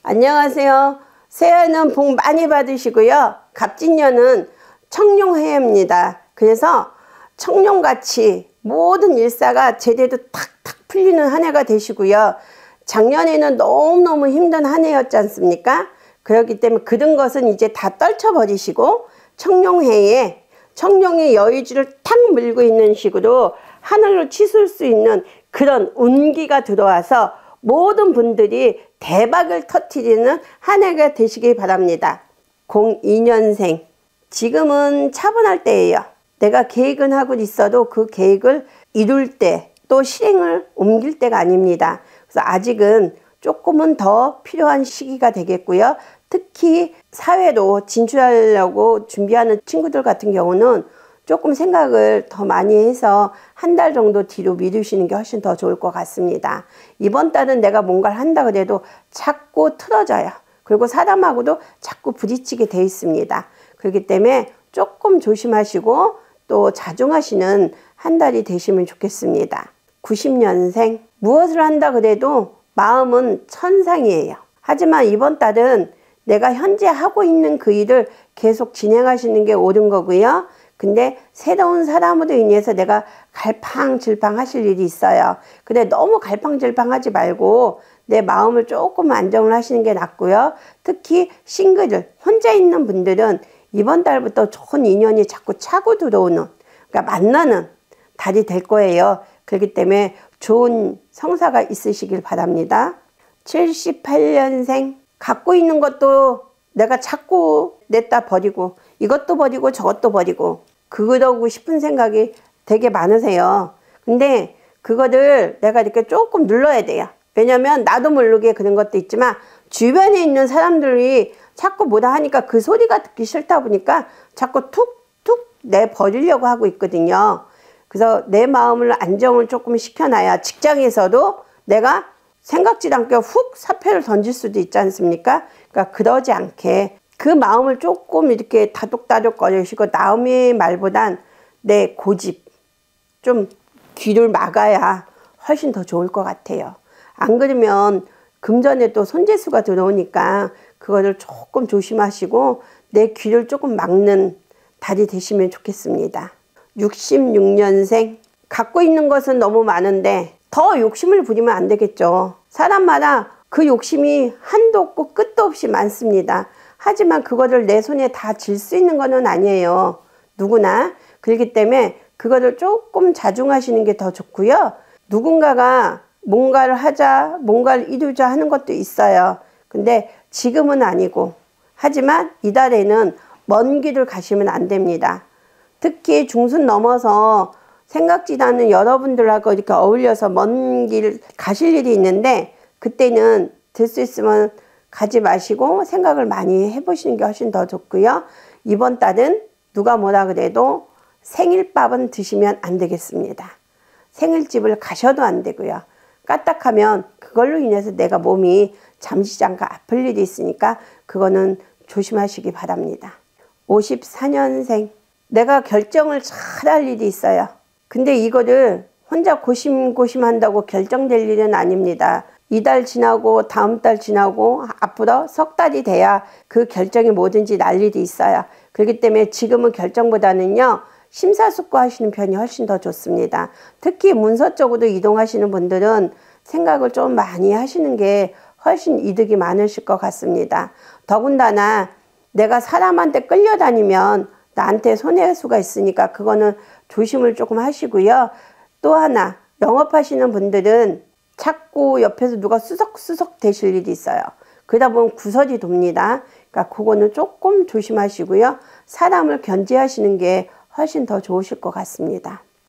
안녕하세요. 새해는 복 많이 받으시고요. 갑진년은 청룡해입니다. 그래서 청룡같이 모든 일사가 제대로 탁탁 풀리는 한 해가 되시고요. 작년에는 너무너무 힘든 한 해였지 않습니까? 그렇기 때문에 그런 것은 이제 다 떨쳐버리시고 청룡해에 청룡의 여의주를 탁 물고 있는 식으로 하늘로 치솟을 수 있는 그런 운기가 들어와서 모든 분들이 대박을 터뜨리는 한 해가 되시길 바랍니다. 02년생. 지금은 차분할 때예요. 내가 계획은 하고 있어도 그 계획을 이룰 때, 또 실행을 옮길 때가 아닙니다. 그래서 아직은 조금은 더 필요한 시기가 되겠고요. 특히 사회로 진출하려고 준비하는 친구들 같은 경우는 조금 생각을 더 많이 해서 한 달 정도 뒤로 미루시는 게 훨씬 더 좋을 것 같습니다. 이번 달은 내가 뭔가를 한다 그래도 자꾸 틀어져요. 그리고 사람하고도 자꾸 부딪히게 돼 있습니다. 그렇기 때문에 조금 조심하시고 또 자중하시는 한 달이 되시면 좋겠습니다. 90년생. 무엇을 한다 그래도 마음은 천상이에요. 하지만 이번 달은 내가 현재 하고 있는 그 일을 계속 진행하시는 게 옳은 거고요. 근데 새로운 사람으로 인해서 내가 갈팡질팡 하실 일이 있어요. 근데 너무 갈팡질팡 하지 말고 내 마음을 조금 안정을 하시는 게 낫고요. 특히 싱글, 혼자 있는 분들은 이번 달부터 좋은 인연이 자꾸 차고 들어오는, 그러니까 만나는 달이 될 거예요. 그렇기 때문에 좋은 성사가 있으시길 바랍니다. 78년생. 갖고 있는 것도 내가 자꾸 냈다 버리고 이것도 버리고 저것도 버리고 그러고 싶은 생각이 되게 많으세요. 근데 그거를 내가 이렇게 조금 눌러야 돼요. 왜냐면 나도 모르게 그런 것도 있지만 주변에 있는 사람들이 자꾸 뭐라 하니까 그 소리가 듣기 싫다 보니까 자꾸 툭툭 내버리려고 하고 있거든요. 그래서 내 마음을 안정을 조금 시켜놔야 직장에서도 내가 생각지도 않게 훅 사표를 던질 수도 있지 않습니까? 그러니까 그러지 않게 그 마음을 조금 이렇게 다독다독 거리시고 남의 말보단 내 고집 좀 귀를 막아야 훨씬 더 좋을 것 같아요. 안 그러면 금전에 또 손재수가 들어오니까 그거를 조금 조심하시고 내 귀를 조금 막는 달이 되시면 좋겠습니다. 66년생. 갖고 있는 것은 너무 많은데 더 욕심을 부리면 안 되겠죠. 사람마다 그 욕심이 한도 없고 끝도 없이 많습니다. 하지만 그거를 내 손에 다 쥘 수 있는 거는 아니에요. 누구나. 그렇기 때문에 그거를 조금 자중하시는 게 더 좋고요. 누군가가 뭔가를 하자, 뭔가를 이루자 하는 것도 있어요. 근데 지금은 아니고. 하지만 이달에는 먼 길을 가시면 안 됩니다. 특히 중순 넘어서 생각지도 않은 여러분들하고 이렇게 어울려서 먼 길 가실 일이 있는데 그때는 될 수 있으면 가지 마시고 생각을 많이 해보시는 게 훨씬 더 좋고요. 이번 달은 누가 뭐라 그래도 생일밥은 드시면 안 되겠습니다. 생일집을 가셔도 안 되고요. 까딱하면 그걸로 인해서 내가 몸이 잠시 잠깐 아플 일이 있으니까 그거는 조심하시기 바랍니다. 54년생. 내가 결정을 잘 할 일이 있어요. 근데 이거를 혼자 고심고심한다고 결정될 일은 아닙니다. 이달 지나고 다음 달 지나고 앞으로 석 달이 돼야 그 결정이 뭐든지 날 일이 있어요. 그렇기 때문에 지금은 결정보다는요. 심사숙고하시는 편이 훨씬 더 좋습니다. 특히 문서 쪽으로 이동하시는 분들은 생각을 좀 많이 하시는 게 훨씬 이득이 많으실 것 같습니다. 더군다나 내가 사람한테 끌려다니면 나한테 손해수가 있으니까 그거는 조심을 조금 하시고요. 또 하나 영업하시는 분들은 자꾸 옆에서 누가 수석수석 되실 일이 있어요. 그러다 보면 구설이 돕니다. 그러니까 그거는 조금 조심하시고요. 사람을 견제하시는 게 훨씬 더 좋으실 것 같습니다.